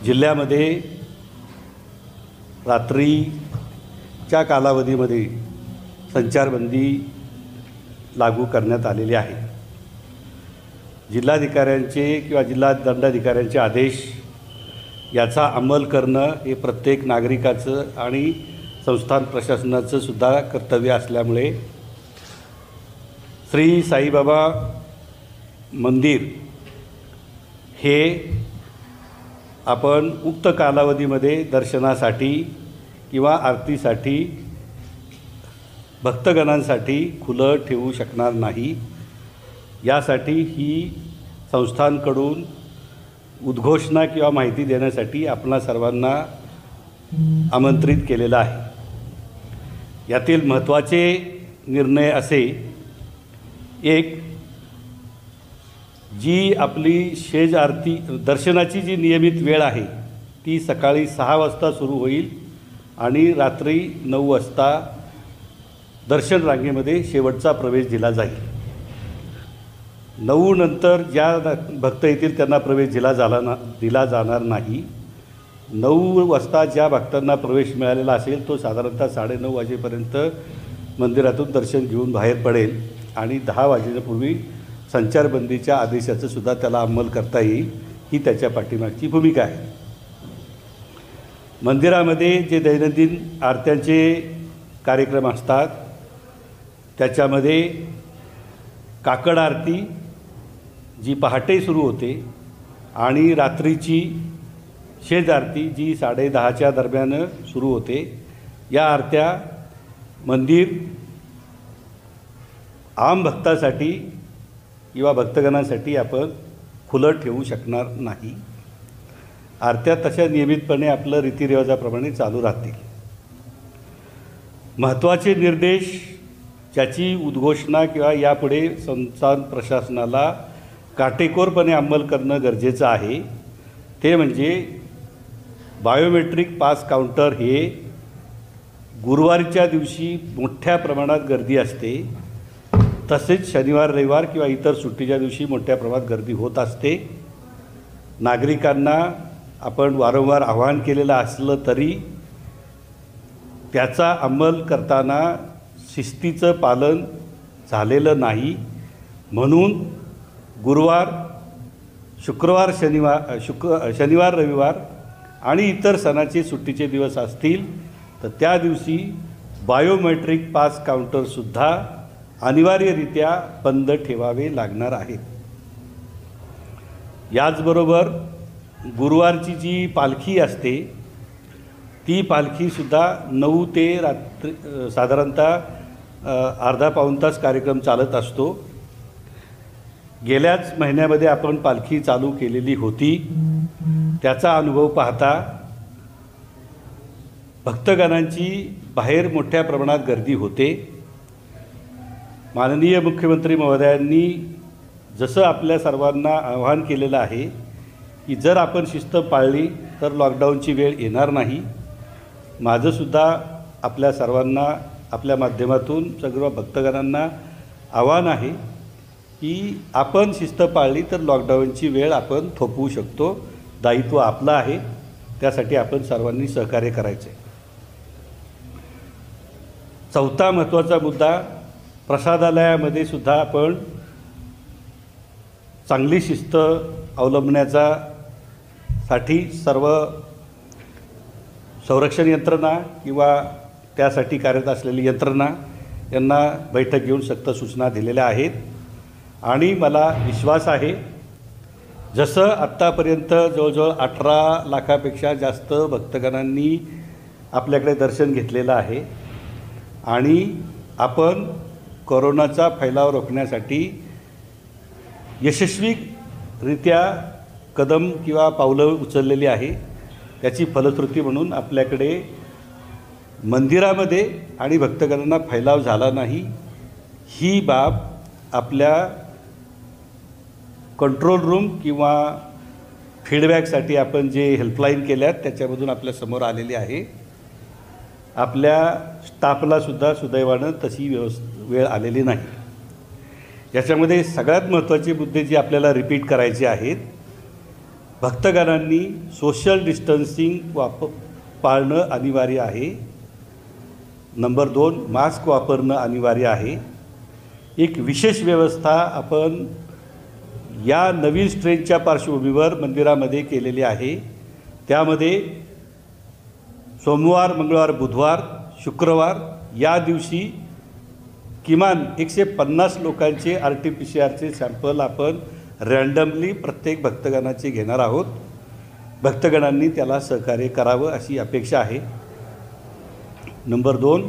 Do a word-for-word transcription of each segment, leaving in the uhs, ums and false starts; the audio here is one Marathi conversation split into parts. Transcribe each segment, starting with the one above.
जिल्ह्यामध्ये रात्रीच्या कालावधीमध्ये संचारबंदी लागू करण्यात आलेली आहे। जिल्हाधिकाऱ्यांचे किंवा जिल्हा दंडाधिकाऱ्यांचे आदेश याचा अंमल करणं हे प्रत्येक नागरिकाचं आणि संस्थान प्रशासनाचं सुद्धा कर्तव्य असल्यामुळे श्री साईबाबा मंदिर हे आपण उक्त कालावधीमध्ये दर्शनासाठी किंवा आरतीसाठी भक्तगणांसाठी खुलं ठेवू शकणार नाही। यासाठी ही संस्थांकडून उद्घोषणा किंवा माहिती देण्यासाठी आपणा सर्वांना आमंत्रित केलेलं आहे। यातील महत्त्वाचे निर्णय असे, एक, जी आपली शेज आरती दर्शनाची जी नियमित वेळ आहे ती सकाळी सहा वाजता सुरू होईल आणि रात्री नऊ वाजता दर्शन रांगेमध्ये शेवटचा प्रवेश दिला जाईल। नऊ नंतर ज्या भक्त येतील त्यांना प्रवेश दिला झाला ना दिला जाणार नाही। नऊ वाजता ज्या भक्तांना प्रवेश मिळालेला असेल तो साधारणतः साडेनऊ वाजेपर्यंत मंदिरातून दर्शन घेऊन बाहेर पडेल आणि दहा वाजेपूर्वी संचारबंदीच्या आदेशाचं सुद्धा त्याला अंमल करता येईल, ही त्याच्या पाठीमागची भूमिका आहे। मंदिरामध्ये जे दैनंदिन आरत्यांचे कार्यक्रम असतात त्याच्यामध्ये काकड आरती जी पहाटे सुरू होते आणि रात्रीची शेज आरती जी साडे दहाच्या दरम्यान सुरू होते, या आरत्या मंदिर आम भक्तासाठी किंवा भक्तगणांसाठी आपण खुलं ठेवू शकणार नाही। आरत्या तशा नियमितपणे आपलं रीतिरिवाजाप्रमाणे चालू राहतील। महत्त्वाचे निर्देश ज्याची उद्घोषणा किंवा यापुढे संस्थान प्रशासनाला काटेकोरपणे अंमल करणं गरजेचं आहे ते म्हणजे बायोमेट्रिक पास काउंटर हे गुरुवारच्या दिवशी मोठ्या प्रमाणात गर्दी असते, तसेच शनिवार रविवार किंवा इतर सुट्टीच्या दिवशी मोठ्या प्रमाणात गर्दी होत असते। नागरिकांना आपण वारंवार आवाहन केलेलं असलं तरी त्याचा अंमल करताना शिस्तीचं पालन झालेलं नाही, म्हणून गुरुवार शुक्रवार शनिवार शुक्र शनिवार रविवार आणि इतर सणाचे सुट्टीचे दिवस असतील तर त्या दिवशी बायोमेट्रिक पास काउंटरसुद्धा अनिवार्यरित्या बंद ठेवावे लागणार आहेत। याचबरोबर गुरुवारची जी पालखी असते ती पालखीसुद्धा नऊ ते रात्री साधारणतः अर्धा पाऊण तास कार्यक्रम चालत असतो। गेल्याच महिन्यामध्ये आपण पालखी चालू केलेली होती, त्याचा अनुभव पाहता भक्तगणांची बाहेर मोठ्या प्रमाणात गर्दी होते। माननीय मुख्यमंत्री महोदयांनी जसं आपल्या सर्वांना आवाहन केलेलं आहे की जर आपण शिस्त पाळली तर लॉकडाऊनची वेळ येणार नाही, माझंसुद्धा आपल्या सर्वांना आपल्या माध्यमातून सर्व भक्तगणांना आवाहन आहे की आपण शिस्त पाळली तर लॉकडाऊनची वेळ आपण थोपवू शकतो। दायित्व आपलं आहे, त्यासाठी आपण सर्वांनी सहकार्य करायचे। चौथा महत्त्वाचा मुद्दा, प्रसादालयामध्ये सुद्धा आपण चांगली शिस्त अवलंबण्याचा साठी सर्व संरक्षण यंत्रणा किंवा त्यासाठी कार्यरत असलेली यंत्रणा यांना बैठक घेऊन सक्त सूचना दिलेल्या आहेत आणि मला विश्वास आहे जसं आत्तापर्यंत जवळजवळ अठरा लाखापेक्षा जास्त भक्तगणांनी आपल्याकडे दर्शन घेतलेलं आहे आणि आपण कोरोनाचा फैलाव रोखण्यासाठी यशस्वीरित्या कदम किंवा पावलं उचललेली आहे। त्याची फलश्रुती म्हणून आपल्याकडे मंदिरामध्ये आणि भक्तगणांना फैलाव झाला नाही, ही बाब आपल्या कंट्रोल रूम किंवा फीडबॅकसाठी आपण जे हेल्पलाईन केल्यात त्याच्यामधून आपल्या समोर आलेली आहे। आपल्या स्टाफलासुद्धा सुदैवानं तशी व्यवस् वेळ आलेली नाही। याच्यामध्ये सगळ्यात महत्त्वाचे मुद्दे जे आपल्याला रिपीट करायचे आहेत भक्तगणांनी सोशल डिस्टन्सिंग वाप पाळणं अनिवार्य आहे. नंबर दोन, मास्क वापरणं अनिवार्य आहे. एक विशेष व्यवस्था आपण या नवीन स्ट्रेनच्या पार्श्वभूमीवर मंदिरामध्ये केलेली आहे. त्यामध्ये सोमवार, मंगळवार, बुधवार, शुक्रवार या दिवशी किमान एकशे पन्नास लोकांचे आर टी पी सी आरचे सॅम्पल आपण रँडमली प्रत्येक भक्तगणाचे घेणार आहोत. भक्तगणांनी त्याला सहकार्य करावं अशी अपेक्षा आहे. नंबर दोन,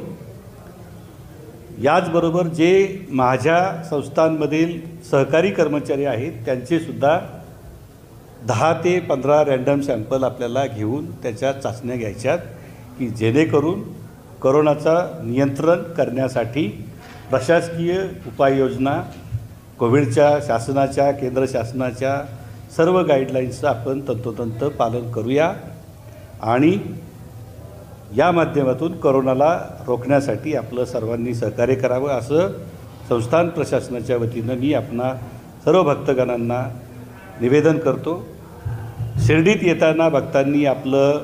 याचबरोबर जे माझ्या संस्थांमधील सहकारी कर्मचारी आहेत त्यांचेसुद्धा दहा ते पंधरा रँडम सॅम्पल आपल्याला घेऊन त्याच्या चाचण्या घ्यायच्यात की जेणेकरून कोरोनाचा नियंत्रण करण्यासाठी प्रशासकीय उपाययोजना, कोविडच्या शासनाच्या, केंद्र शासनाच्या सर्व गाईडलाईन्सचं आपण तंतोतंत पालन करूया आणि या माध्यमातून कोरोनाला रोखण्यासाठी आपलं सर्वांनी सहकार्य करावं असं संस्थान प्रशासनाच्या वतीनं मी आपणा सर्व भक्तगणांना निवेदन करतो. शिर्डीत येताना भक्तांनी आपलं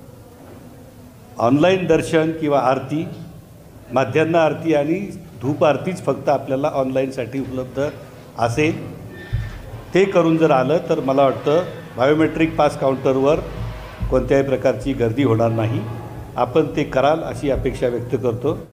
ऑनलाईन दर्शन किंवा आरती, माध्यान्ह आरती आणि धूप आरतीच फक्त आपल्याला ऑनलाईनसाठी उपलब्ध असेल. ते करून जर आलं तर मला वाटतं बायोमेट्रिक पास काउंटरवर कोणत्याही प्रकारची गर्दी होणार नाही. आपण ते कराल अशी अपेक्षा व्यक्त करतो.